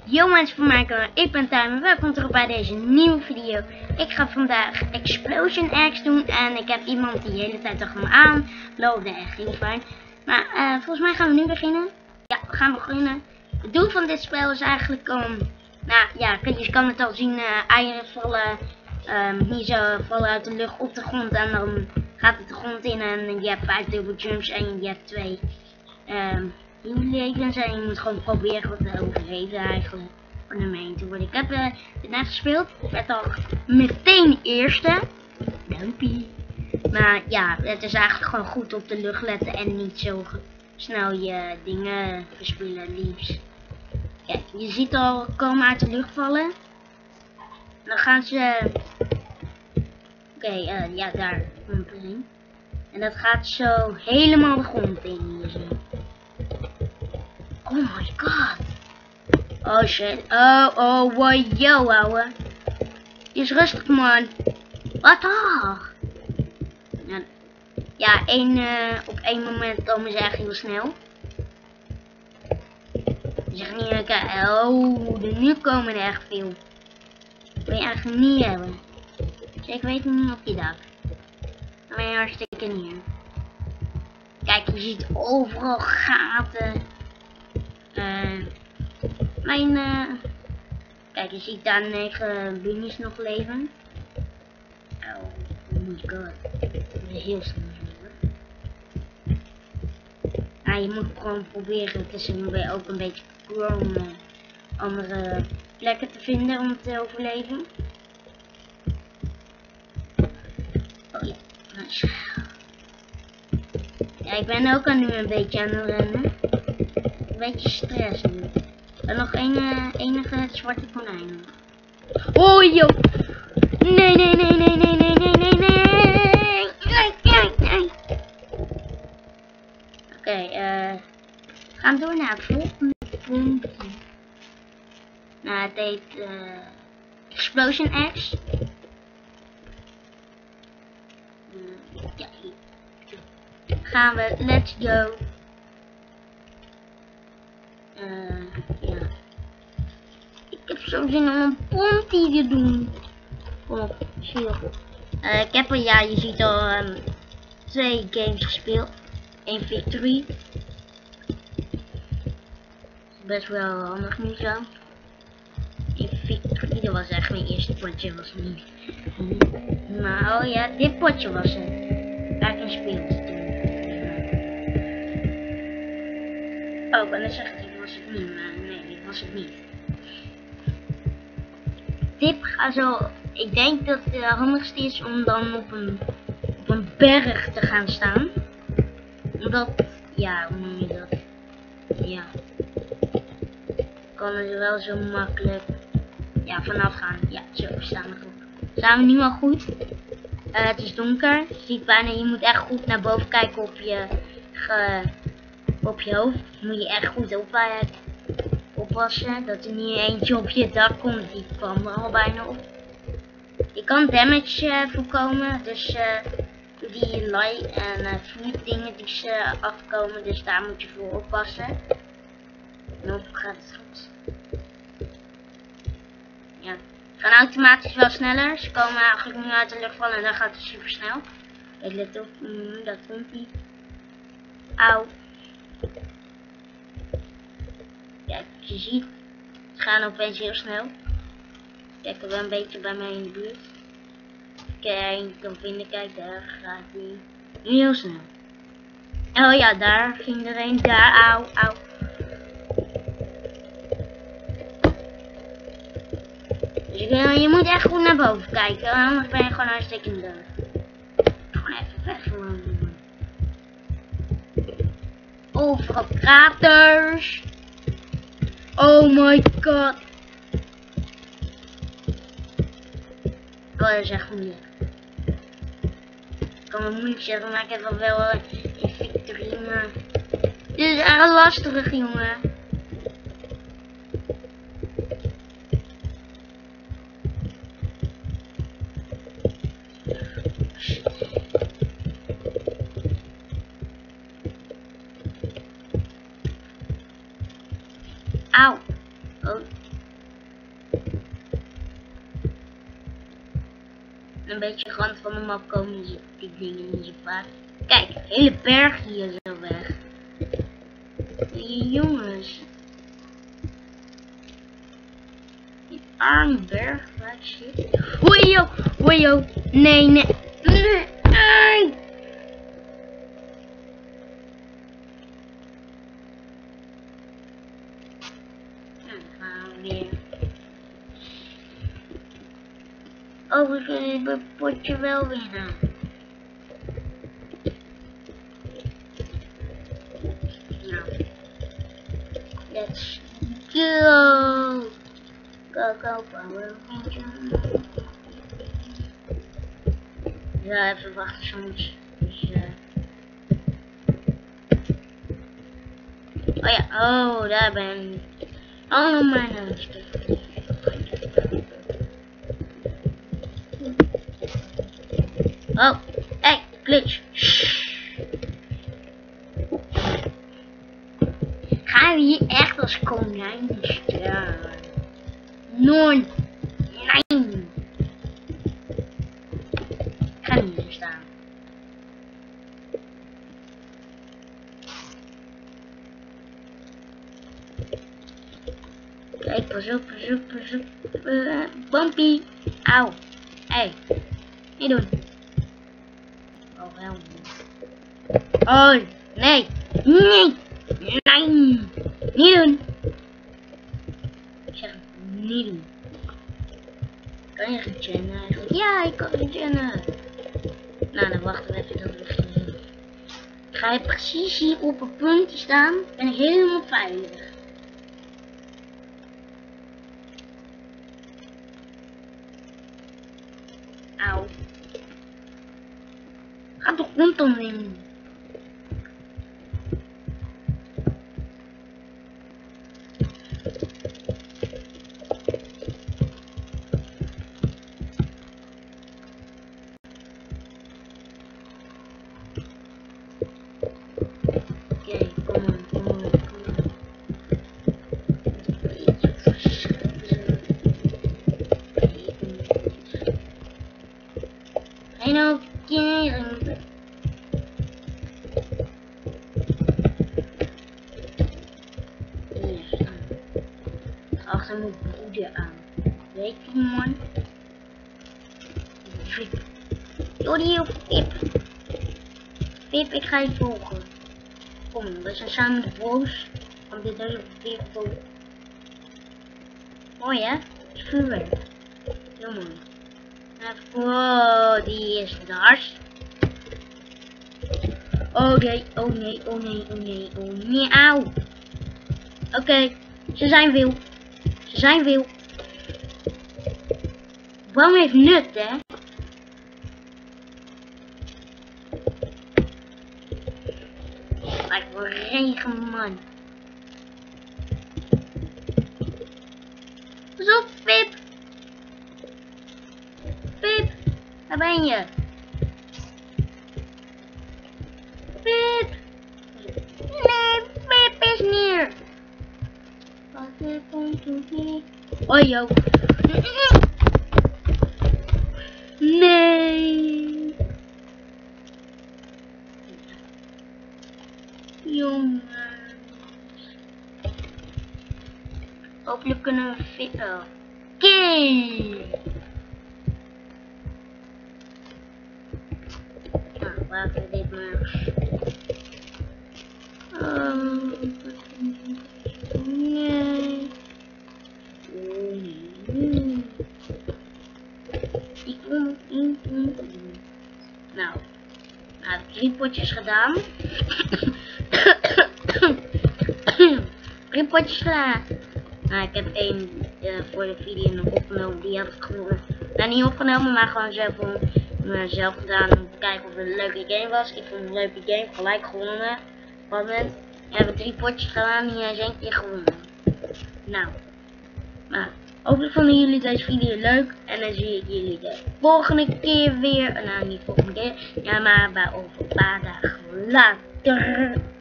Yo mensen van mijn kanaal, ik ben Tuin en welkom terug bij deze nieuwe video. Ik ga vandaag Explosion Eggs doen en ik heb iemand die de hele tijd achter me aan loopte en ging fijn. Maar volgens mij gaan we nu beginnen. Ja, we gaan beginnen. Het doel van dit spel is eigenlijk om, nou ja, je kan het al zien, eieren vallen, hier zo vallen uit de lucht op de grond en dan gaat het de grond in en je hebt 5 double jumps en je hebt 2 levens en je moet gewoon proberen wat te overleven eigenlijk voor nummer 1 te worden. Ik heb dit net gespeeld, ik werd al meteen eerste. Dumpie. Maar ja, het is eigenlijk gewoon goed op de lucht letten en niet zo snel je dingen verspillen liefst. Kijk, je ziet al komen uit de lucht vallen. Dan gaan ze... Oké, ja, daar komt er een. En dat gaat zo helemaal de grond in hier zo. Oh my god. Oh shit. Oh, yo, ouwe. Is rustig man. Wat toch? Ja, op één moment komen ze echt heel snel. Zeg niet, nu komen er echt veel. Dat wil je eigenlijk niet hebben. Dus ik weet niet op je dak. Dan ben je hartstikke neer. Kijk, je ziet overal gaten. Kijk, je ziet daar 9 bunnies nog leven. Oh my god. Dat is heel snel. Je moet gewoon proberen, het is ook een beetje om andere plekken te vinden om te overleven. Oh ja, nice. Ja, ik ben ook nu een beetje aan het rennen. Een beetje stress nu. En nog enige zwarte konijn. Oh joh! Nee. Oké, we gaan door naar het volgende puntje. Nou, het heet Explosion Eggs. Ja, hier. Gaan we, let's go. Ja. Ik heb zo zin om een ponty te doen. Oh, chill. Ik heb er, ja, je ziet al 2 games gespeeld. 1 victory. Best wel handig nu zo. 1 victory, dat was echt mijn eerste potje, was niet. Maar oh ja, dit potje was het. Waar ik in speelde toen. Oh, en dan zeg ik, dit was het niet, maar nee, dit was het niet. Tip, ga zo. Ik denk dat het handigste is om dan op een berg te gaan staan. Omdat, ja, hoe noem je dat? Ja. Kan er wel zo makkelijk, ja, vanaf gaan. Ja, zo, staan we goed. Staan we nu al goed? Het is donker. Je ziet bijna, je moet echt goed naar boven kijken op je hoofd. Moet je echt goed oppassen dat er niet eentje op je dak komt. Die kwam er al bijna op. Je kan damage voorkomen, dus die light en vuur dingen die ze afkomen, dus daar moet je voor oppassen. En op gaat het goed. Ja, ze gaan automatisch wel sneller. Ze komen eigenlijk nu uit de lucht vallen en dan gaat het super snel. Kijk, let op, dat komt niet. Auw. Kijk, je ziet, ze gaan opeens heel snel. Kijk, er wel een beetje bij mij in de buurt. Kijk, je kan vinden, kijk, daar gaat hij. Nu heel snel. Oh ja, daar ging er een, daar, auw. Dus je moet echt goed naar boven kijken, anders ben je gewoon hartstikke dood. Gewoon even weg gewoon. Overal kraters. Oh my god. Oh, dat is echt moeilijk. Ik kan het moeilijk zeggen, maar ik heb wel een victory, maar... Dit is echt lastig, jongen. Auw. Oh. een beetje rand van de map komen die dingen niet zo vaak. Kijk, hele berg hier zo weg. Jongens. Die arme berg, waar shit. Hoejo, hoejo. Nee, nee. Nee. Ai. Nou, dan gaan we weer. Oh, we kunnen het potje wel winnen. Nou, let's go. Go, go, Power Ranger. Ja, even wachten soms. Dus, oh ja, oh, daar ben ik. Oh, mijn neus. Oh, hey, glitch. Gaan we hier echt als konijn staan? Nee. Ik ga niet meer staan. Kijk, pas op, pas op, pas op. Bumpy. Auw. Hey. Niet doen. Oh, helemaal niet. Oh, nee. Nee. Nee. Niet doen. Ik zeg niet doen. Kan je regennen eigenlijk? Ja, ik kan regennen. Nou, dan wachten we even tot we beginnen. Ga je precies hier op het puntje staan, ben ik helemaal veilig. Auw. Ga toch rondom in. Oké, kom on, kom on, kom on. En ook keren. Achter mijn broeder aan. Weet je man? Vip. Jordi of Pip? Pip, ik ga je volgen. Kom, we zijn samen de broers. Want dit is op Pip volgen. Mooi hè? Het is vuurwerk. Heel mooi. Wow, die is dars. Oh nee, oh nee, oh nee, oh nee, oh nee, auw. Oké, ze zijn veel. Ze zijn veel. Bram heeft nut, hè? Lijkt wel regen, man. Pas op, Pip. Pip, waar ben je? Pip. Nee, Pip is neer. Wat komt er niet? Oh, joh. Nee. Jongens. Hopelijk kunnen we fikken. Oké. Nou, laten we dit maar. Nee. Nou, ik heb 3 potjes gedaan. 3 potjes gedaan. Nou, ik heb 1 voor de video nog opgenomen. Die heb ik gewoon, nou niet opgenomen, maar gewoon zelf gedaan om te kijken of het een leuke game was. Ik vond het een leuke game, gelijk gewonnen. Op dat moment heb ik 3 potjes gedaan en hij is 1 keer gewonnen. Nou, hopelijk vonden jullie deze video leuk. En dan zie ik jullie de volgende keer weer. Nou, niet volgende keer. Ja, maar over een paar dagen later.